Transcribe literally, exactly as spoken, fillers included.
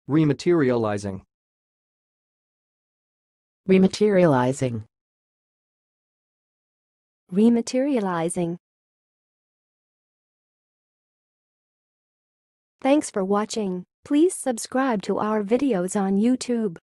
Rematerializing. Rematerializing. Rematerializing. Thanks for watching. Please subscribe to our videos on YouTube.